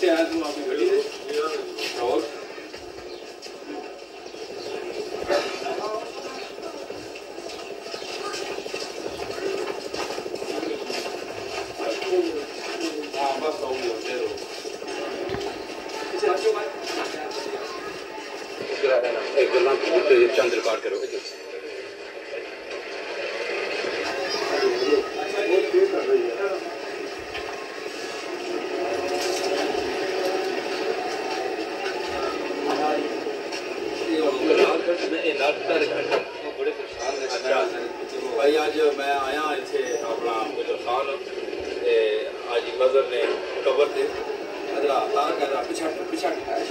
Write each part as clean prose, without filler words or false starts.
कितने आया तुम आपकी गड्डी से और हाँ बस हो गया चलो एक गला चंद रिकॉर्ड करो भाई आज मैं आया इतने अपना गुजर खान आज मजर ने कबर से अदरा तार कर पिछड़ पिछड़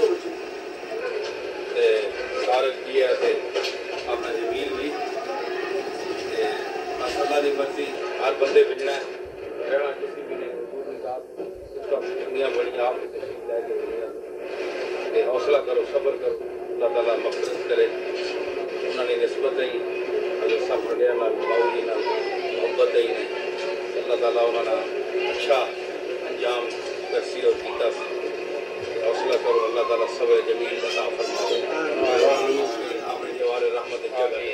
तार किया थे अपना जमीन भी अल्लाह की मर्जी हर बंदे बिजना रहना किसी भी ने उसका दुनिया बड़ी आप हौसला करो सब्र करो अल्लाह ताला मग़फ़िरत करे उन्होंने निस्बत ही अगर सब बड़े बाउली मोहब्बत ही ने अल्लाह ताला उन्होंने अच्छा अंजाम करसी और कीता हौसला करो अल्लाह ताला सब्र जमीन अता फरमावे आपने जवार रहमत जगह